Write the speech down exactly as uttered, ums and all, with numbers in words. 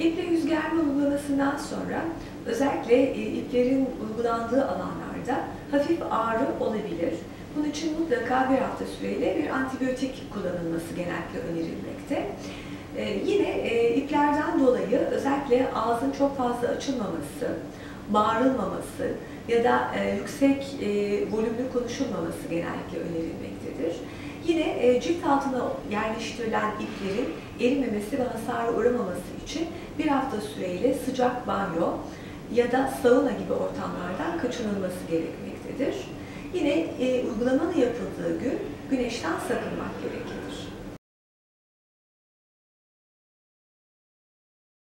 İple yüz germe uygulamasından sonra özellikle iplerin uygulandığı alanlarda hafif ağrı olabilir. Bunun için mutlaka bir hafta süreyle bir antibiyotik kullanılması genellikle önerilmekte. Ee, yine e, iplerden dolayı özellikle ağzın çok fazla açılmaması, bağırılmaması ya da e, yüksek e, volümlü konuşulmaması genellikle önerilmektedir. Yine e, cilt altına yerleştirilen iplerin erimemesi ve hasara uğramaması için bir hafta süreyle sıcak banyo ya da sauna gibi ortamlardan kaçınılması gerekmektedir. Yine e, uygulamanın yapıldığı gün güneşten sakınmak gerekir.